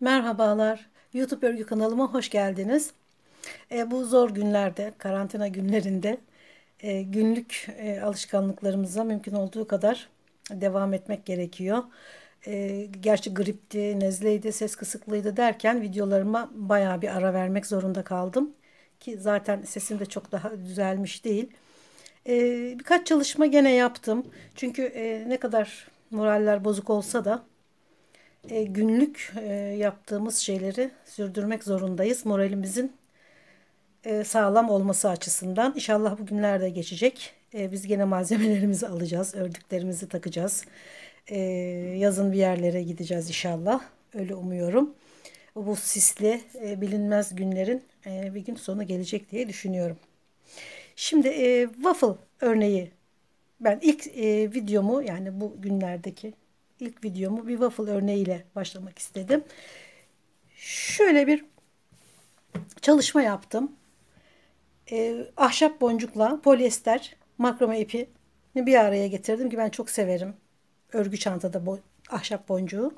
Merhabalar, YouTube örgü kanalıma hoş geldiniz. Bu zor günlerde, karantina günlerinde günlük alışkanlıklarımıza mümkün olduğu kadar devam etmek gerekiyor. Gerçi gripti, nezleydi, ses kısıklığıydı derken videolarıma bayağı bir ara vermek zorunda kaldım. Ki zaten sesim de çok daha düzelmiş değil. Birkaç çalışma gene yaptım. Çünkü ne kadar moraller bozuk olsa da günlük yaptığımız şeyleri sürdürmek zorundayız. Moralimizin sağlam olması açısından. İnşallah bu günler de geçecek. Biz gene malzemelerimizi alacağız. Ördüklerimizi takacağız. Yazın bir yerlere gideceğiz inşallah. Öyle umuyorum. Bu sisli bilinmez günlerin bir gün sonu gelecek diye düşünüyorum. Şimdi waffle örneği ben ilk videomu yani bu günlerdeki ilk videomu bir waffle örneğiyle başlamak istedim. Şöyle bir çalışma yaptım. Ahşap boncukla polyester makrame ipini bir araya getirdim ki ben çok severim. Örgü çantada ahşap boncuğu.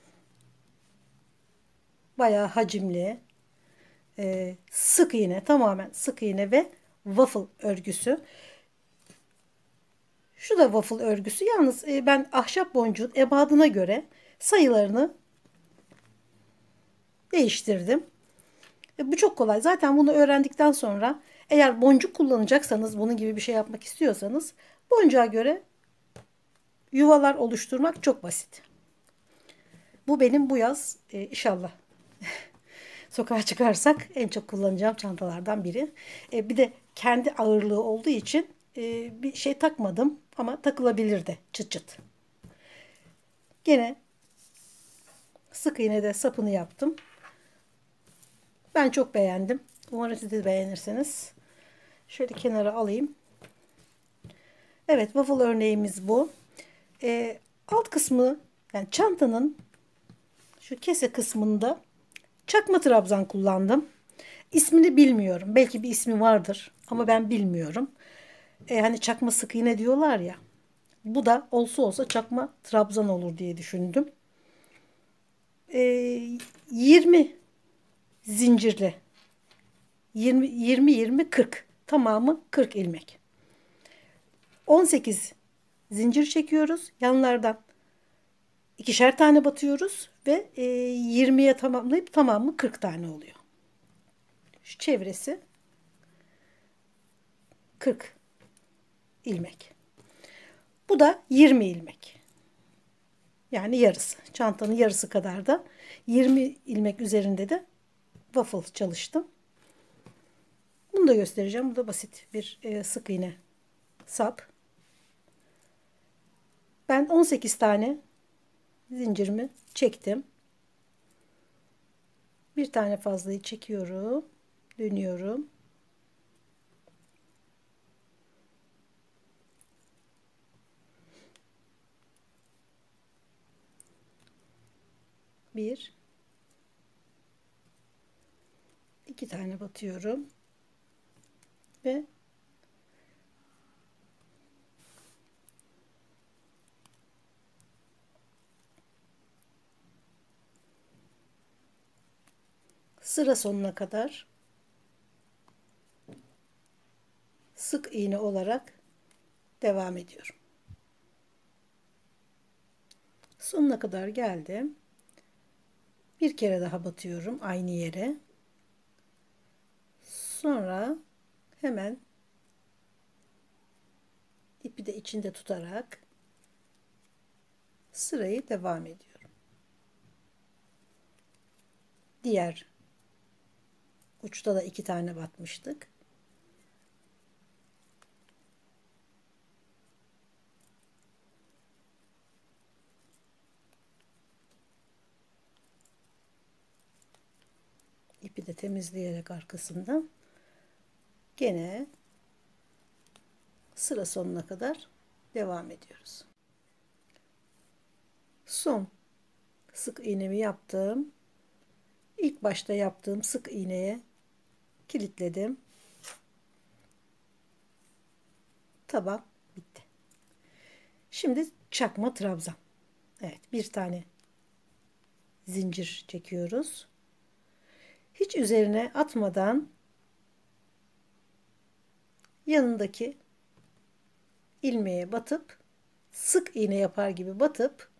Bayağı hacimli, sık iğne, tamamen sık iğne ve waffle örgüsü. Şu da waffle örgüsü. Yalnız ben ahşap boncuğun ebadına göre sayılarını değiştirdim. Bu çok kolay. Zaten bunu öğrendikten sonra eğer boncuk kullanacaksanız, bunun gibi bir şey yapmak istiyorsanız boncuğa göre yuvalar oluşturmak çok basit. Bu benim bu yaz inşallah sokağa çıkarsak en çok kullanacağım çantalardan biri. Bir de kendi ağırlığı olduğu için bir şey takmadım ama takılabilir de çıt çıt. Gene sık iğne de sapını yaptım. Ben çok beğendim. Umarım siz de beğenirsiniz. Şöyle kenara alayım. Evet, waffle örneğimiz bu. Alt kısmı yani çantanın şu kese kısmında çakma trabzan kullandım. İsmini bilmiyorum. Belki bir ismi vardır ama ben bilmiyorum. Hani çakma sık iğne diyorlar ya. Bu da olsa çakma trabzan olur diye düşündüm. 20 zincirli 20 tamamı 40 ilmek. 18 zincir çekiyoruz. Yanlardan ikişer tane batıyoruz ve 20'ye tamamlayıp tamamı 40 tane oluyor. Şu çevresi 40 ilmek. Bu da 20 ilmek. Yani yarısı. Çantanın yarısı kadar da 20 ilmek üzerinde de waffle çalıştım. Bunu da göstereceğim. Bu da basit bir sık iğne sap. Ben 18 tane zincirimi çektim. Bir tane fazlayı çekiyorum. Dönüyorum. Bir, iki tane batıyorum ve sıra sonuna kadar sık iğne olarak devam ediyorum. Sonuna kadar geldim. Bir kere daha batıyorum aynı yere. Sonra hemen ipi de içinde tutarak sırayı devam ediyorum. Diğer uçta da iki tane batmıştık. İpi de temizleyerek arkasından gene sıra sonuna kadar devam ediyoruz. Son sık iğnemi yaptım. İlk başta yaptığım sık iğneye kilitledim. Tamam, bitti. Şimdi çakma trabzan. Evet, bir tane zincir çekiyoruz. Hiç üzerine atmadan yanındaki ilmeğe batıp sık iğne yapar gibi batıp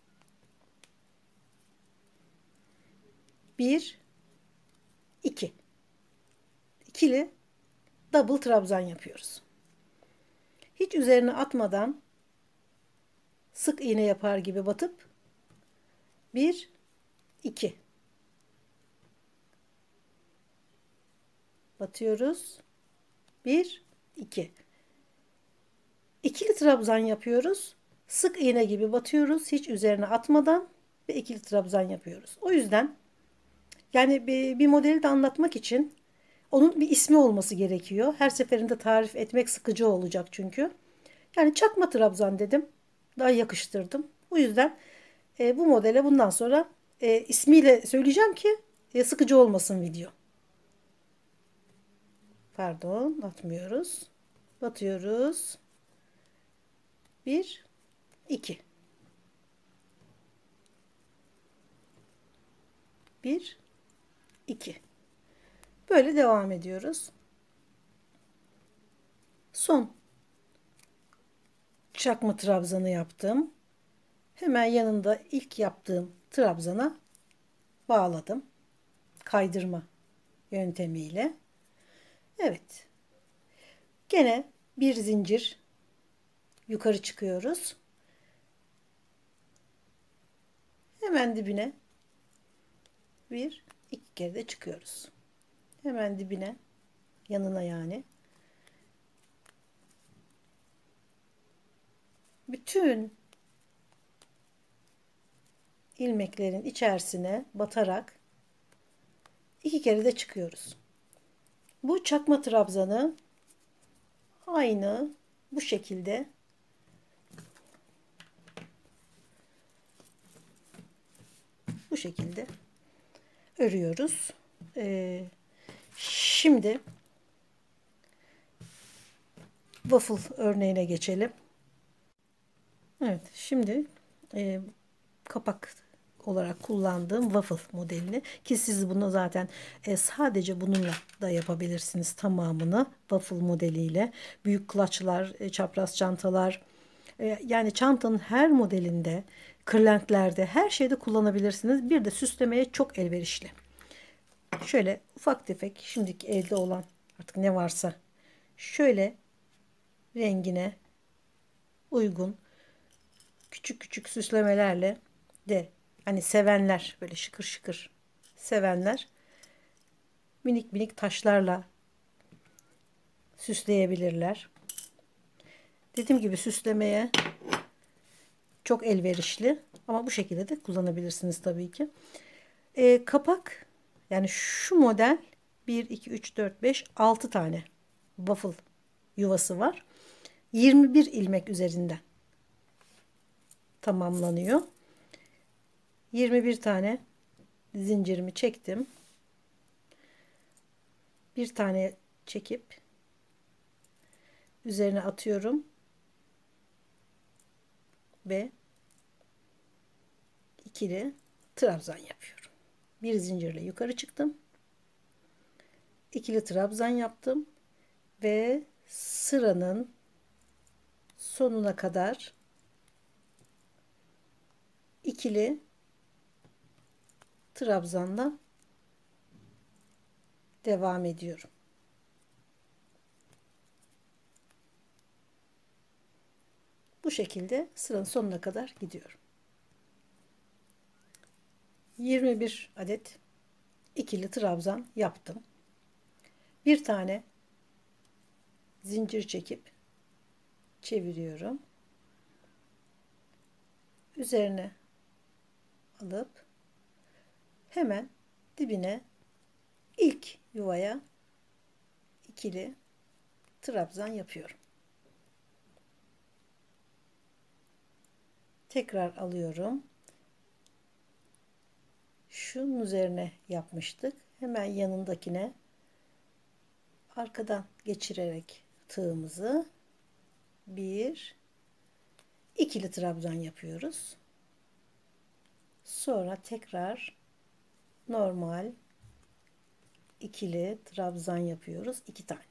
1 2 ikili double trabzan yapıyoruz. Hiç üzerine atmadan sık iğne yapar gibi batıp 1 2 batıyoruz. 1 2 ikili trabzan yapıyoruz. Sık iğne gibi batıyoruz. Hiç üzerine atmadan ve ikili trabzan yapıyoruz. O yüzden yani bir modeli de anlatmak için onun bir ismi olması gerekiyor. Her seferinde tarif etmek sıkıcı olacak çünkü. Yani çakma trabzan dedim. Daha yakıştırdım. O yüzden bu modele bundan sonra ismiyle söyleyeceğim ki sıkıcı olmasın video. Pardon, atmıyoruz. Batıyoruz. 1 2 1 2 böyle devam ediyoruz. Son çakma trabzanı yaptım. Hemen yanında ilk yaptığım trabzana bağladım. Kaydırma yöntemiyle. Evet. Gene bir zincir yukarı çıkıyoruz. Hemen dibine bir iki kere de çıkıyoruz. Hemen dibine, yanına yani. Bütün ilmeklerin içerisine batarak iki kere de çıkıyoruz. Bu çakma trabzanı aynı bu şekilde örüyoruz. Şimdi waffle örneğine geçelim. Evet, şimdi kapak olarak kullandığım waffle modelini, ki siz bunu zaten sadece bununla da yapabilirsiniz, tamamını waffle modeliyle. Büyük klaçlar, çapraz çantalar, yani çantanın her modelinde, kırlentlerde, her şeyde kullanabilirsiniz. Bir de süslemeye çok elverişli. Şöyle ufak tefek şimdiki elde olan artık ne varsa şöyle rengine uygun küçük küçük süslemelerle de, hani sevenler, böyle şıkır şıkır sevenler minik minik taşlarla süsleyebilirler. Dediğim gibi süslemeye çok elverişli, ama bu şekilde de kullanabilirsiniz tabii ki. Kapak, yani şu model 1 2 3 4 5 6 tane waffle yuvası var. 21 ilmek üzerinden tamamlanıyor. 21 tane zincirimi çektim. Bir tane çekip üzerine atıyorum ve ikili trabzan yapıyorum. Bir zincirle yukarı çıktım. İkili trabzan yaptım ve sıranın sonuna kadar ikili trabzanla devam ediyorum. Bu şekilde sıranın sonuna kadar gidiyorum. 21 adet ikili trabzan yaptım. Bir tane zincir çekip çeviriyorum. Üzerine alıp hemen dibine ilk yuvaya ikili trabzan yapıyorum. Tekrar alıyorum. Şunun üzerine yapmıştık. Hemen yanındakine arkadan geçirerek tığımızı bir ikili trabzan yapıyoruz. Sonra tekrar normal ikili trabzan yapıyoruz. 2 tane.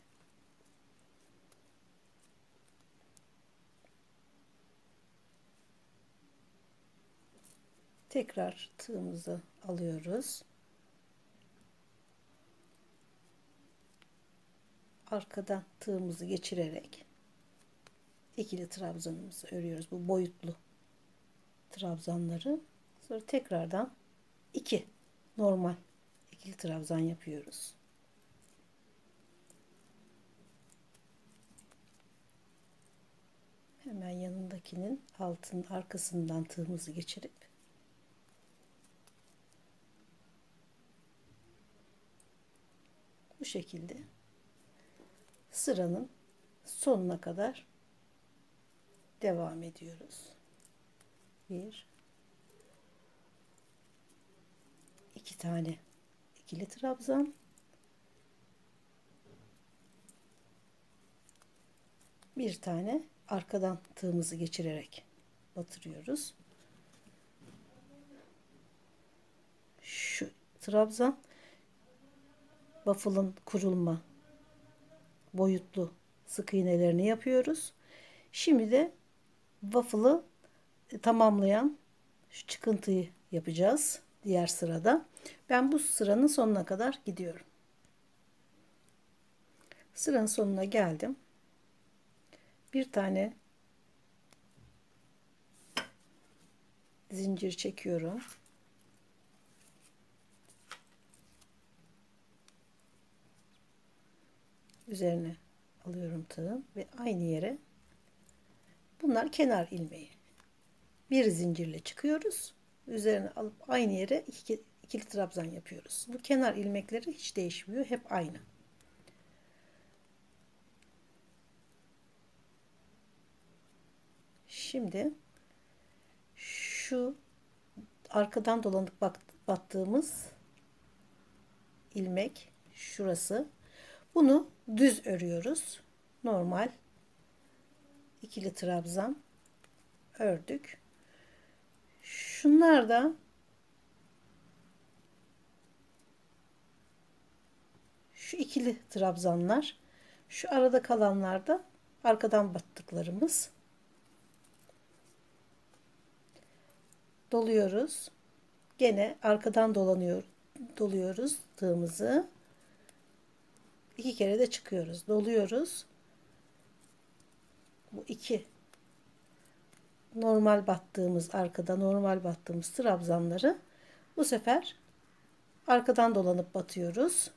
Tekrar tığımızı alıyoruz. Arkadan tığımızı geçirerek ikili trabzanımızı örüyoruz. Bu boyutlu trabzanları. Sonra tekrardan 2 normal ikili trabzan yapıyoruz. Hemen yanındakinin arkasından tığımızı geçirip bu şekilde sıranın sonuna kadar devam ediyoruz. 2 tane ikili trabzan, bir tane arkadan tığımızı geçirerek batırıyoruz. Şu trabzan waffle'ın kurulma boyutlu sık iğnelerini yapıyoruz. Şimdi de waffle'ı tamamlayan şu çıkıntıyı yapacağız diğer sırada. Ben bu sıranın sonuna kadar gidiyorum. Sıranın sonuna geldim. Bir tane zincir çekiyorum. Üzerine alıyorum tığım ve aynı yere, bunlar kenar ilmeği. Bir zincirle çıkıyoruz. Üzerine alıp aynı yere ikili trabzan yapıyoruz. Bu kenar ilmekleri hiç değişmiyor. Hep aynı. Şimdi şu arkadan dolanıp battığımız ilmek şurası. Bunu düz örüyoruz. Normal ikili trabzan ördük. Şunlar da şu ikili trabzanlar, şu arada kalanlar da arkadan battıklarımız. Doluyoruz. Gene arkadan doluyoruz tığımızı. 2 kere de çıkıyoruz. Doluyoruz. Bu 2 normal battığımız, arkada normal battığımız trabzanları bu sefer arkadan dolanıp batıyoruz.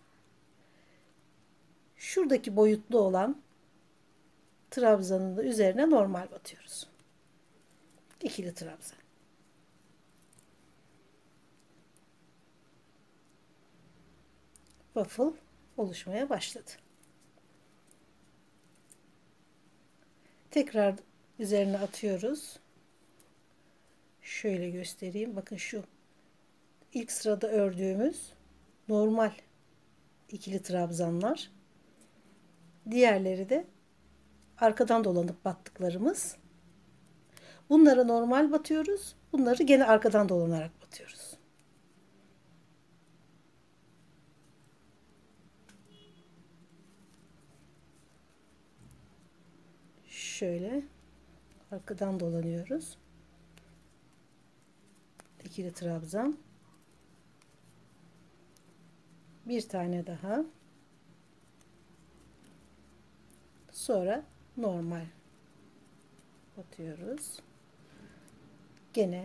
Şuradaki boyutlu olan trabzanın da üzerine normal batıyoruz. İkili trabzan. Waffle oluşmaya başladı. Tekrar üzerine atıyoruz. Şöyle göstereyim. Bakın şu ilk sırada ördüğümüz normal ikili trabzanlar. Diğerleri de arkadan dolanıp battıklarımız. Bunları normal batıyoruz. Bunları gene arkadan dolanarak batıyoruz. Şöyle arkadan dolanıyoruz. İkili trabzan. Bir tane daha. Sonra normal batıyoruz. Gene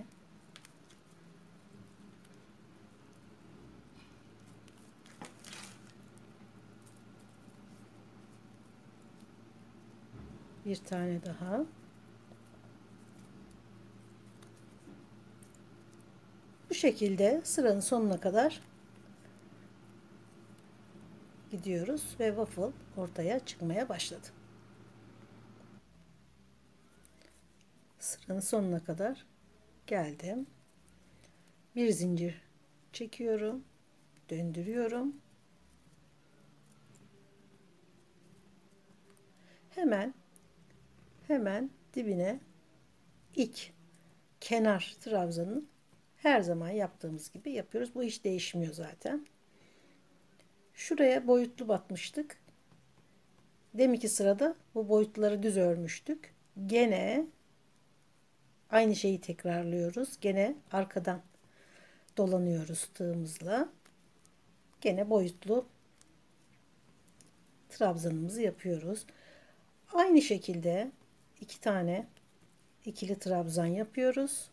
bir tane daha. Bu şekilde sıranın sonuna kadar gidiyoruz ve waffle ortaya çıkmaya başladı. Sıranın sonuna kadar geldim. Bir zincir çekiyorum, döndürüyorum. Hemen dibine ilk kenar trabzanın Her zaman yaptığımız gibi yapıyoruz. Bu hiç değişmiyor zaten. Şuraya boyutlu batmıştık. Deminki sırada bu boyutları düz örmüştük. Gene aynı şeyi tekrarlıyoruz. Gene arkadan dolanıyoruz tığımızla. Gene boyutlu trabzanımızı yapıyoruz. Aynı şekilde 2 tane ikili trabzan yapıyoruz.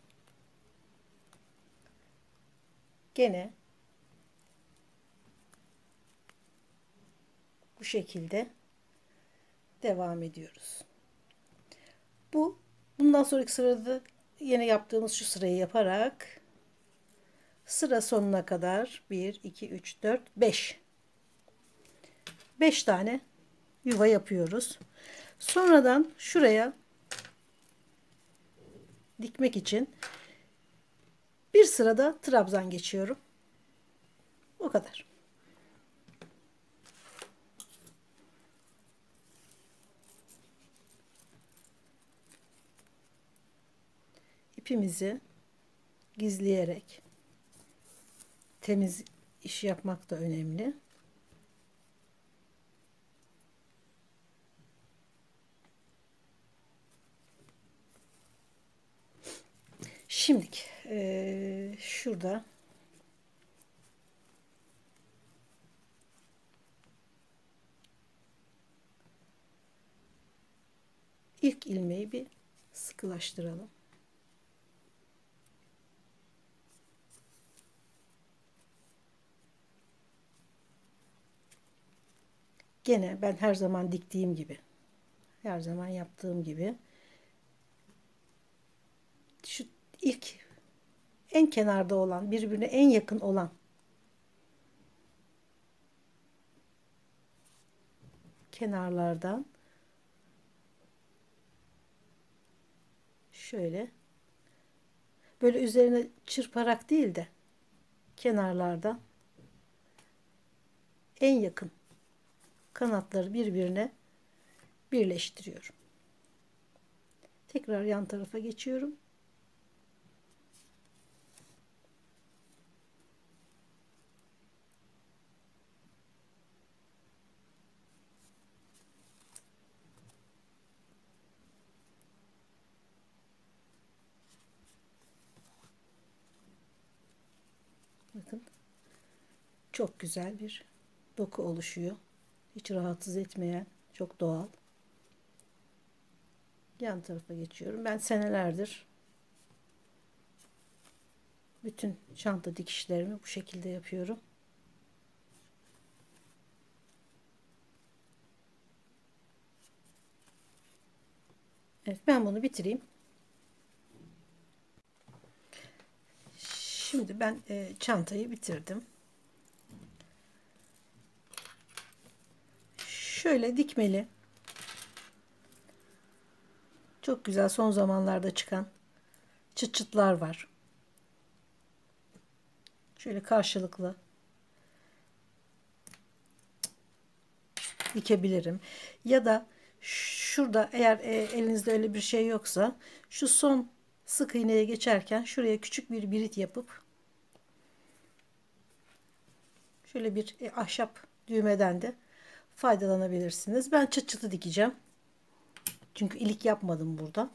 Gene bu şekilde devam ediyoruz. Bundan sonraki sırada yine yaptığımız şu sırayı yaparak sıra sonuna kadar 1, 2, 3, 4, 5. 5 tane yuva yapıyoruz. Sonradan şuraya dikmek için bir sırada trabzan geçiyorum. O kadar. İpimizi gizleyerek temiz iş yapmak da önemli. Şimdi şurada ilk ilmeği bir sıkılaştıralım. Gene ben her zaman diktiğim gibi, her zaman yaptığım gibi şu ilk en kenarda olan, birbirine en yakın olan kenarlardan şöyle böyle üzerine çırparak değil de kenarlardan en yakın kanatları birbirine birleştiriyorum. Tekrar yan tarafa geçiyorum. Bakın çok güzel bir doku oluşuyor. Hiç rahatsız etmeyen, çok doğal. Yan tarafa geçiyorum. Ben senelerdir bütün çanta dikişlerimi bu şekilde yapıyorum. Evet, ben bunu bitireyim. Şimdi ben çantayı bitirdim. Şöyle dikmeli. Çok güzel son zamanlarda çıkan çıt çıtlar var. Şöyle karşılıklı dikebilirim. Ya da şurada eğer elinizde öyle bir şey yoksa şu son sık iğneye geçerken şuraya küçük bir birit yapıp şöyle bir ahşap düğmeden de faydalanabilirsiniz. Ben çıt çıtı dikeceğim. Çünkü ilik yapmadım burada.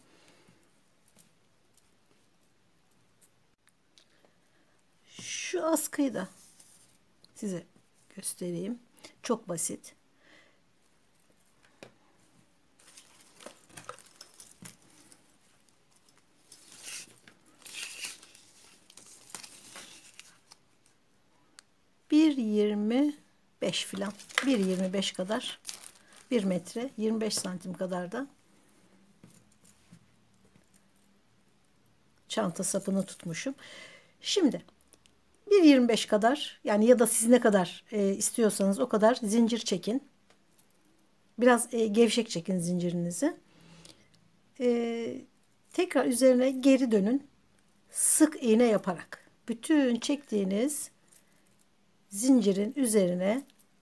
Şu askıyı da size göstereyim. Çok basit. Bir 25 filan. 1,25 kadar. 1 metre 25 santim kadar da çanta sapını tutmuşum. Şimdi 1,25 kadar yani ya da siz ne kadar istiyorsanız o kadar zincir çekin. Biraz gevşek çekin zincirinizi. Tekrar üzerine geri dönün. Sık iğne yaparak. Bütün çektiğiniz zincirin üzerine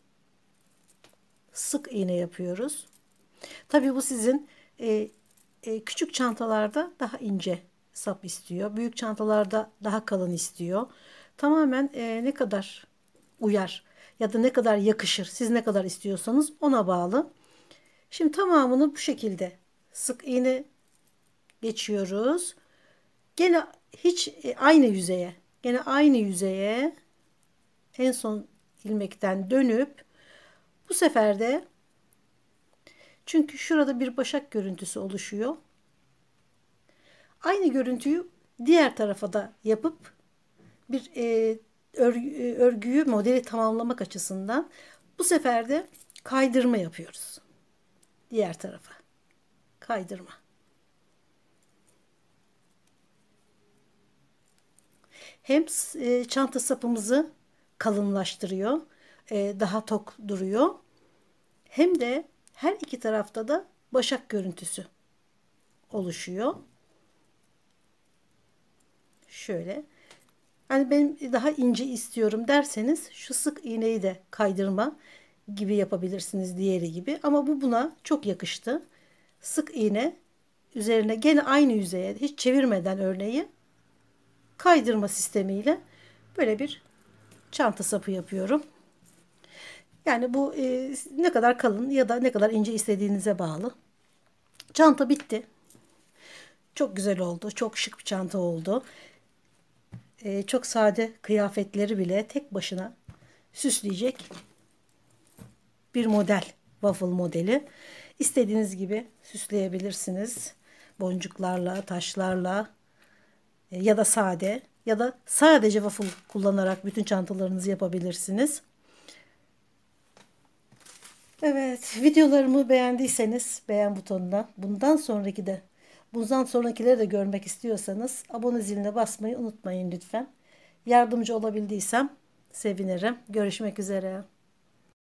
sık iğne yapıyoruz. Tabii bu sizin küçük çantalarda daha ince sap istiyor. Büyük çantalarda daha kalın istiyor. Tamamen ne kadar uyar ya da ne kadar yakışır, siz ne kadar istiyorsanız ona bağlı. Şimdi tamamını bu şekilde sık iğne geçiyoruz. Gene hiç aynı yüzeye en son ilmekten dönüp bu sefer de, çünkü şurada bir başak görüntüsü oluşuyor. Aynı görüntüyü diğer tarafa da yapıp bir örgüyü, modeli tamamlamak açısından bu sefer de kaydırma yapıyoruz. Diğer tarafa kaydırma. Hem çanta sapımızı kalınlaştırıyor, daha tok duruyor. Hem de her iki tarafta da başak görüntüsü oluşuyor. Şöyle. Hani ben daha ince istiyorum derseniz şu sık iğneyi de kaydırma gibi yapabilirsiniz, diğeri gibi. Ama bu buna çok yakıştı. Sık iğne üzerine gene aynı yüzeye hiç çevirmeden örneği kaydırma sistemiyle böyle bir çanta sapı yapıyorum. Yani bu ne kadar kalın ya da ne kadar ince istediğinize bağlı. Çanta bitti. Çok güzel oldu. Çok şık bir çanta oldu. Çok sade kıyafetleri bile tek başına süsleyecek bir model. Waffle modeli. İstediğiniz gibi süsleyebilirsiniz. Boncuklarla, taşlarla ya da sade ya da sadece waffle kullanarak bütün çantalarınızı yapabilirsiniz. Evet, videolarımı beğendiyseniz beğen butonuna, bundan sonrakileri de görmek istiyorsanız abone ziline basmayı unutmayın lütfen. Yardımcı olabildiysem sevinirim. Görüşmek üzere.